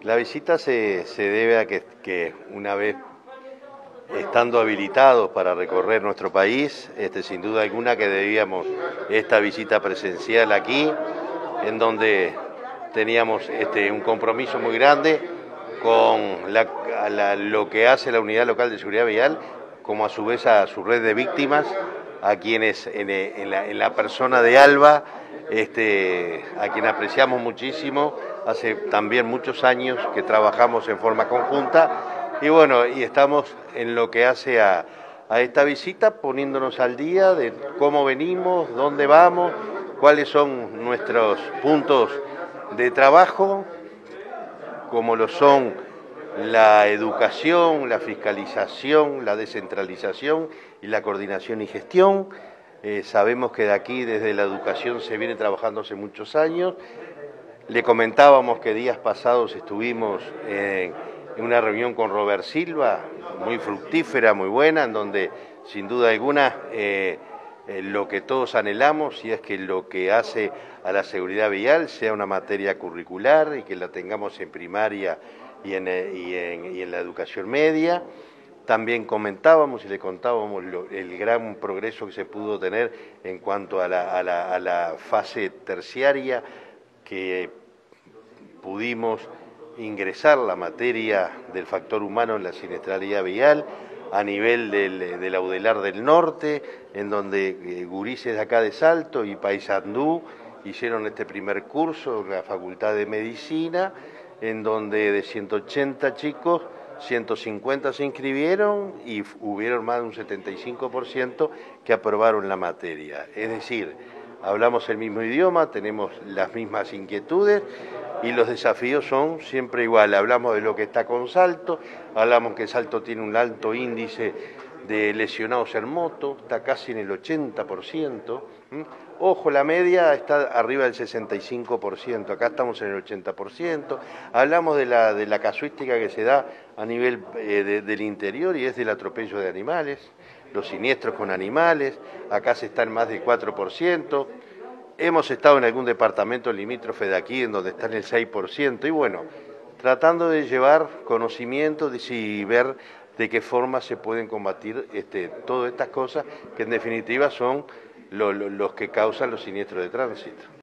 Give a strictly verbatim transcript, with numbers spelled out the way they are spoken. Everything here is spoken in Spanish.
La visita se, se debe a que, que una vez estando habilitados para recorrer nuestro país, este, sin duda alguna que debíamos esta visita presencial aquí, en donde teníamos este, un compromiso muy grande con la, la, lo que hace la Unidad Local de Seguridad Vial, como a su vez a su red de víctimas, a quienes en, en, la, en la persona de Alba, este, a quien apreciamos muchísimo, hace también muchos años que trabajamos en forma conjunta, y bueno, y estamos en lo que hace a, a esta visita poniéndonos al día de cómo venimos, dónde vamos, cuáles son nuestros puntos de trabajo, como lo son la educación, la fiscalización, la descentralización y la coordinación y gestión. Eh, sabemos que de aquí, desde la educación, se viene trabajando hace muchos años. Le comentábamos que días pasados estuvimos en, en una reunión con Robert Silva, muy fructífera, muy buena, en donde sin duda alguna eh, eh, lo que todos anhelamos, y es que lo que hace a la seguridad vial sea una materia curricular y que la tengamos en primaria y en, y en, y en la educación media. También comentábamos y le contábamos lo, el gran progreso que se pudo tener en cuanto a la, a la, a la fase terciaria, que pudimos ingresar la materia del factor humano en la siniestralidad vial a nivel del, del Audelar del Norte, en donde eh, gurises de acá de Salto y Paysandú hicieron este primer curso en la Facultad de Medicina, en donde de ciento ochenta chicos, ciento cincuenta se inscribieron y hubieron más de un setenta y cinco por ciento que aprobaron la materia. Es decir, hablamos el mismo idioma, tenemos las mismas inquietudes y los desafíos son siempre iguales. Hablamos de lo que está con Salto, hablamos que Salto tiene un alto índice de lesionados en moto, está casi en el ochenta por ciento. ¿Mm? Ojo, la media está arriba del sesenta y cinco por ciento, acá estamos en el ochenta por ciento. Hablamos de la, de la casuística que se da a nivel eh, de, del interior, y es del atropello de animales, los siniestros con animales, acá se está en más del cuatro por ciento. Hemos estado en algún departamento limítrofe de aquí, en donde está en el seis por ciento, y bueno, tratando de llevar conocimiento y ver de qué forma se pueden combatir este, todas estas cosas que en definitiva son lo, lo, los que causan los siniestros de tránsito.